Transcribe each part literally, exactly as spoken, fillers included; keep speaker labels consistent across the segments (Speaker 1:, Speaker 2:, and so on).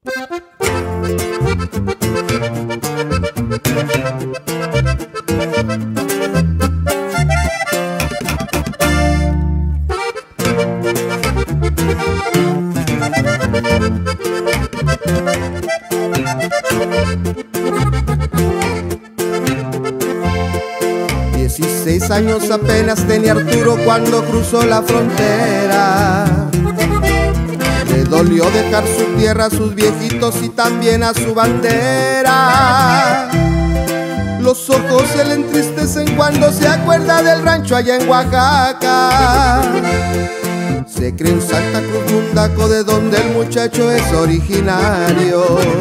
Speaker 1: Dieciséis años apenas tenía Arturo cuando cruzó la frontera. Le dolió dejar su tierra, a sus viejitos y también a su bandera. Los ojos se le entristecen cuando se acuerda del rancho allá en Oaxaca. Se cree en Santa Cruz Mundaco, de donde el muchacho es originario.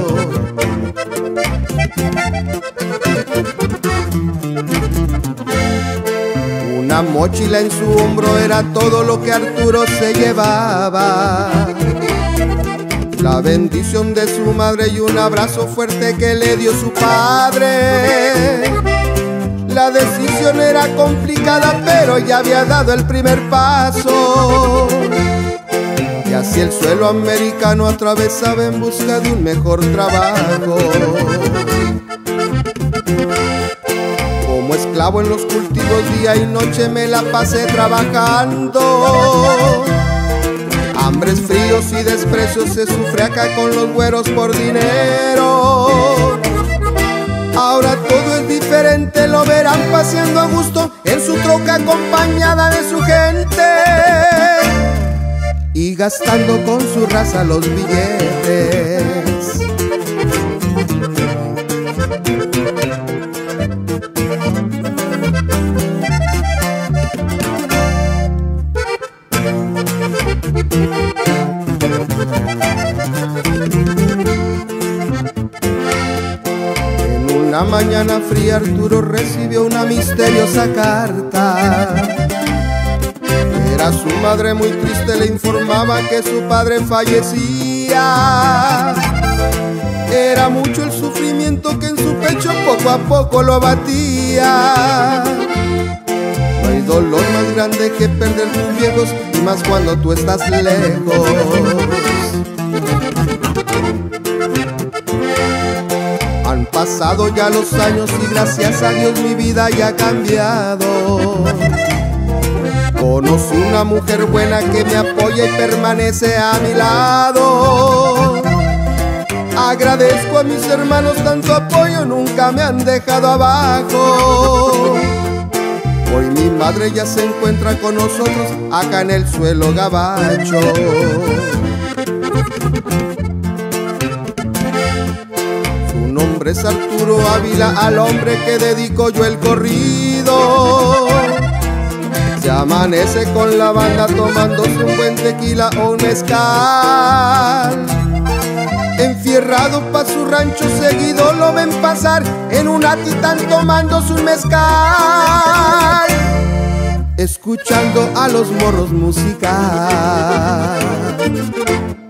Speaker 1: Una mochila en su hombro era todo lo que Arturo se llevaba. La bendición de su madre y un abrazo fuerte que le dio su padre. La decisión era complicada, pero ya había dado el primer paso. Y así el suelo americano atravesaba en busca de un mejor trabajo. Como esclavo en los cultivos día y noche me la pasé trabajando. Hambres, fríos y desprecios se sufre acá con los güeros por dinero. Ahora todo es diferente, lo verán paseando a gusto en su troca acompañada de su gente y gastando con su raza los billetes. Una mañana fría Arturo recibió una misteriosa carta. Era su madre muy triste, le informaba que su padre fallecía. Era mucho el sufrimiento que en su pecho poco a poco lo abatía. No hay dolor más grande que perder tus viejos, y más cuando tú estás lejos. Han pasado ya los años y gracias a Dios mi vida ya ha cambiado. Conocí una mujer buena que me apoya y permanece a mi lado. Agradezco a mis hermanos tanto apoyo, nunca me han dejado abajo. Hoy mi madre ya se encuentra con nosotros acá en el suelo gabacho. Su nombre es Arturo Ávila, al hombre que dedico yo el corrido. Se amanece con la banda tomándose un buen tequila o un mezcal. Enfierrado pa' su rancho seguido lo ven pasar en una Titán tomándose un mezcal, escuchando a los morros musical.